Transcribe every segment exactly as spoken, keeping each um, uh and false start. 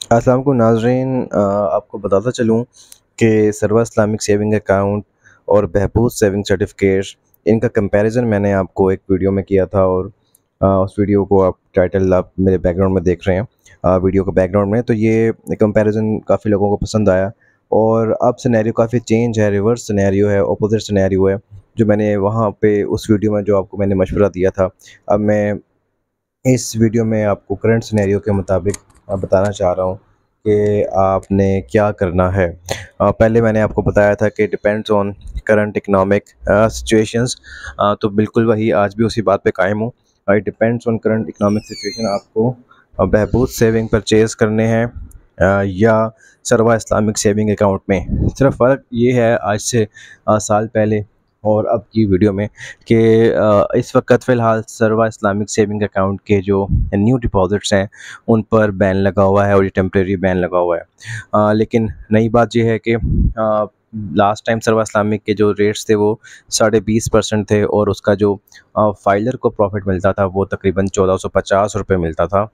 अस्सलाम वालेकुम नाज़रीन, अ, आपको बताता चलूँ कि सरवा इस्लामिक सेविंग अकाउंट और बहबूद सेविंग सर्टिफिकेट, इनका कंपैरिज़न मैंने आपको एक वीडियो में किया था। और अ, उस वीडियो को आप टाइटल आप मेरे बैकग्राउंड में देख रहे हैं, अ, वीडियो के बैकग्राउंड में। तो ये कंपैरिज़न काफ़ी लोगों को पसंद आया और अब सिनेरियो काफ़ी चेंज है, रिवर्स सिनेरियो है, अपोज़िट सिनेरियो है। जो मैंने वहाँ पे उस वीडियो में जो आपको मैंने मशवरा दिया था, अब मैं इस वीडियो में आपको करंट सिनेरियो के मुताबिक अ, बताना चाह रहा हूँ कि आपने क्या करना है। अ, पहले मैंने आपको बताया था कि depends on current economic situations, तो बिल्कुल वही आज भी उसी बात पे कायम हूँ। It depends on current economic situation, आपको अ, बहबूद सेविंग परचेज करने हैं अ, या सरवा इस्लामिक सेविंग अकाउंट में। सिर्फ फ़र्क ये है आज से अ, साल पहले और अब की वीडियो में कि अ, इस वक्त फ़िलहाल सरवा इस्लामिक सेविंग अकाउंट के जो न्यू डिपॉज़िट्स हैं उन पर बैन लगा हुआ है और ये टेम्परेरी बैन लगा हुआ है। अ, लेकिन नई बात ये है कि uh, last time Sarwa Islamic के जो रेट्स थे वो साढ़े बीस परसेंट थे और उसका जो अ, फाइलर को प्रॉफिट मिलता था वो तकरीबन चौदह सौ पचास रुपये मिलता था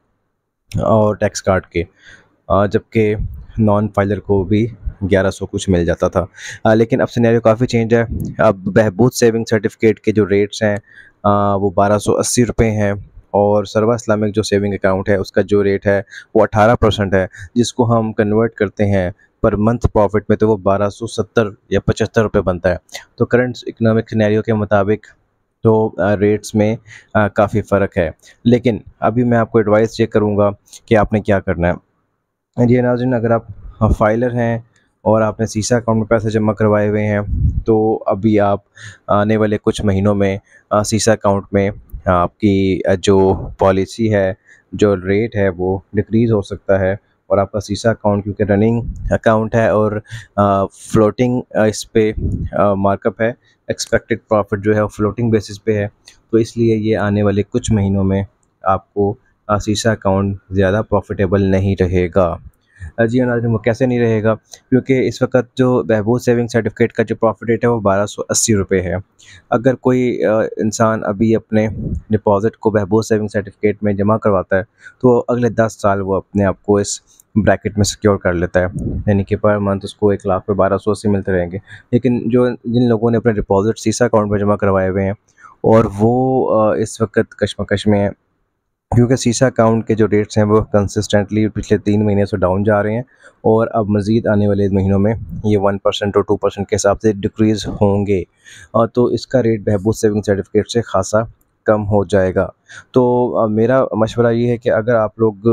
और टैक्स काट के। अ, जबकि नॉन फाइलर को भी ग्यारह सौ कुछ मिल जाता था। अ, लेकिन अब सिनेरियो काफ़ी चेंज है। अब बहबूद सेविंग सर्टिफिकेट के जो रेट्स हैं अ, वो बारह सौ अस्सी रुपये हैं और सरवा इस्लामिक जो सेविंग अकाउंट है उसका जो रेट है वो अठारह परसेंट है, जिसको हम कन्वर्ट करते हैं पर मंथ प्रॉफिट में तो वो बारह सौ सत्तर या पचहत्तर रुपये बनता है। तो करंट इकोनॉमिक सिनेरियो के मुताबिक तो अ, रेट्स में अ, काफ़ी फ़र्क है। लेकिन अभी मैं आपको एडवाइस ये करूँगा कि आपने क्या करना है। जी नाज़रीन, अगर आप अ, फाइलर हैं और आपने सीसा अकाउंट में पैसे जमा करवाए हुए हैं, तो अभी आप आने वाले कुछ महीनों में अ, सीसा अकाउंट में आपकी अ, जो पॉलिसी है, जो रेट है वो डिक्रीज़ हो सकता है और आपका सीसा अकाउंट क्योंकि रनिंग अकाउंट है और अ, फ्लोटिंग अ, इस पे अ, मार्कअप है, एक्सपेक्टेड प्रॉफिट जो है वो फ्लोटिंग बेसिस पे है। तो इसलिए ये आने वाले कुछ महीनों में आपको अ, सीसा अकाउंट ज़्यादा प्रॉफिटेबल नहीं रहेगा। अ, जी हाँ नाज़रीन, वो कैसे नहीं रहेगा? क्योंकि इस वक़्त जो बहबूद सेविंग सर्टिफिकेट का जो प्रॉफिट रेट है वो बारह सौ अस्सी रुपये है। अगर कोई अ, इंसान अभी अपने डिपॉज़िट को बहबूद सेविंग सर्टिफिकेट में जमा करवाता है, तो अगले दस साल वो अपने आप को इस ब्रैकेट में सिक्योर कर लेता है। यानी कि पर मंथ उसको एक लाख पे बारह सौ अस्सी मिलते रहेंगे। लेकिन जो जिन लोगों ने अपने डिपॉज़िट सीसा अकाउंट में जमा करवाए हुए हैं और वो अ, इस वक़्त कशमकश में हैं, क्योंकि सीसा अकाउंट के जो रेट्स हैं वो कंसिस्टेंटली पिछले तीन महीने से डाउन जा रहे हैं और अब मज़ीद आने वाले महीनों में ये वन परसेंट और टू परसेंट के हिसाब से डिक्रीज़ होंगे। अ, तो इसका रेट बहबूद सेविंग सर्टिफिकेट से ख़ासा कम हो जाएगा। तो अ, मेरा मशवरा ये है कि अगर आप लोग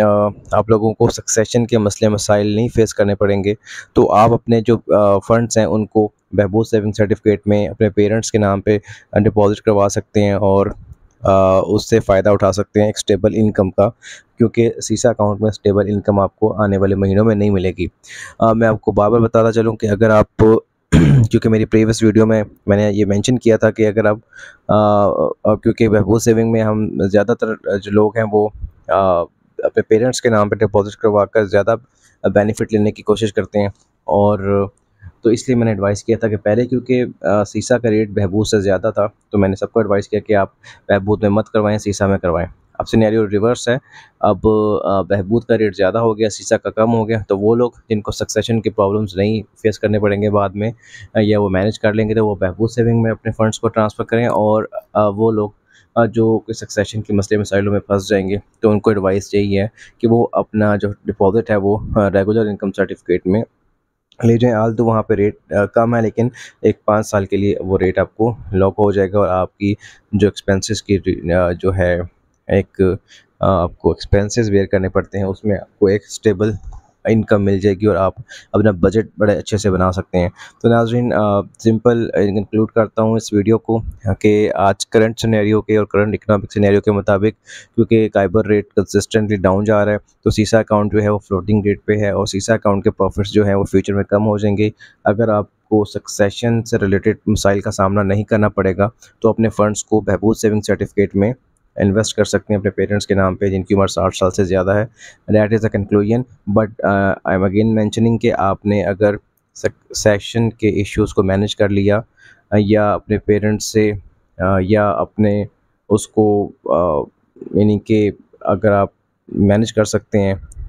अ, आप लोगों को सक्सेशन के मसले मसाइल नहीं फ़ेस करने पड़ेंगे, तो आप अपने जो अ, फंड्स हैं उनको बहबूद सेविंग सर्टिफिकेट में अपने पेरेंट्स के नाम पे अ, डिपॉज़िट करवा सकते हैं और अ, उससे फ़ायदा उठा सकते हैं एक स्टेबल इनकम का, क्योंकि सीसा अकाउंट में स्टेबल इनकम आपको आने वाले महीनों में नहीं मिलेगी। अ, मैं आपको बार-बार बताता चलूँ कि अगर आप क्योंकि मेरी प्रीवियस वीडियो में मैंने ये मेंशन किया था कि अगर आप अ अ, क्योंकि बहबूद सेविंग में हम ज़्यादातर जो लोग हैं वो अ, अपने पेरेंट्स के नाम पे डिपॉज़िट करवा कर ज़्यादा बेनिफिट लेने की कोशिश करते हैं। और तो इसलिए मैंने एडवाइस किया था कि पहले क्योंकि अ, सीसा का रेट बहबूद से ज़्यादा था, तो मैंने सबको एडवाइस किया कि आप बहबूद में मत करवाएँ, सीसा में करवाएँ। अब सिनेरियो रिवर्स है, अब अ, बहबूद का रेट ज़्यादा हो गया, सीसा का कम हो गया, तो वो लोग जिनको सक्सेशन की प्रॉब्लम्स नहीं फेस करने पड़ेंगे बाद में, अ, या वो मैनेज कर लेंगे, तो वो बहबूद सेविंग में अपने फंड्स को ट्रांसफ़र करें। और अ, वो लोग अ, जो सक्सेशन के मसले मसाइलों में फँस जाएँगे, तो उनको एडवाइस यही है कि वो अपना जो डिपॉज़िट है वो अ, रेगुलर इनकम सर्टिफिकेट में ले जाएँ। हाल तो वहाँ पे रेट अ, कम है, लेकिन एक पाँच साल के लिए वो रेट आपको लॉक हो जाएगा और आपकी जो एक्सपेंसेस की रि अ, जो है एक अ, आपको एक्सपेंसेस बेयर करने पड़ते हैं, उसमें आपको एक स्टेबल इनकम मिल जाएगी और आप अपना बजट बड़े अच्छे से बना सकते हैं। तो नाज़रीन, अ, सिंपल इंक्लूड करता हूँ इस वीडियो को अ, कि आज करंट सिनेरियो के और करंट इकोनॉमिक सिनेरियो के मुताबिक, क्योंकि काइबर रेट कंसिस्टेंटली डाउन जा रहा है, तो सीसा अकाउंट जो है वो फ्लोटिंग रेट पे है और सीसा अकाउंट के प्रॉफिट्स जो हैं वो फ्यूचर में कम हो जाएंगे। अगर आपको सक्सेशन से रिलेटेड मसाइल का सामना नहीं करना पड़ेगा, तो अपने फंड्स को बहबूद सेविंग सर्टिफिकेट में इन्वेस्ट कर सकते हैं अपने पेरेंट्स के नाम पे जिनकी उम्र साठ साल से ज़्यादा है। That is a conclusion, but I am again mentioning कि आपने अगर सक्सेशन के इश्यूज़ को मैनेज कर लिया, अ, या अपने पेरेंट्स से अ, या अपने उसको, यानी कि अगर आप मैनेज कर सकते हैं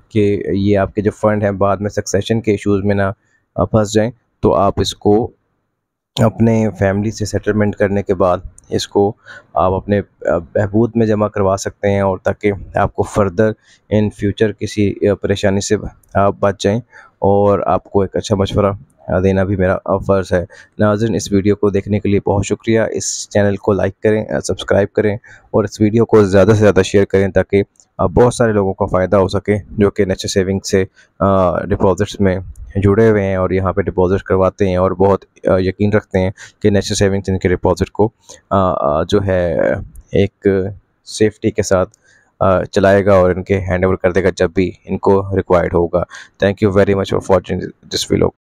कि ये आपके जो फ़ंड हैं बाद में सक्सेशन के इश्यूज़ में ना अ, फँस जाएँ, तो आप इसको अपने फैमिली से सेटलमेंट करने के बाद इसको आप अपने अ, बहबूद में जमा करवा सकते हैं, और ताकि आपको फर्दर इन फ्यूचर किसी अ, परेशानी से आप बच जाएँ, और आपको एक अच्छा मशवरा अ, देना भी मेरा अ, फ़र्ज़ है। नाज़रीन, इस वीडियो को देखने के लिए बहुत शुक्रिया। इस चैनल को लाइक करें, अ, सब्सक्राइब करें, और इस वीडियो को ज़्यादा से ज़्यादा शेयर करें, ताकि अ, बहुत सारे लोगों को फ़ायदा हो सके जो कि नेशनल सेविंग से अ, डिपॉज़िट्स में जुड़े हुए हैं और यहाँ पे डिपॉज़िट करवाते हैं, और बहुत अ, यकीन रखते हैं कि नेशनल सेविंग्स इनके डिपॉज़िट को अ अ, जो है एक सेफ्टी के साथ अ, चलाएगा और इनके हैंड ओवर कर देगा जब भी इनको रिक्वायर्ड होगा। Thank you very much for watching this video.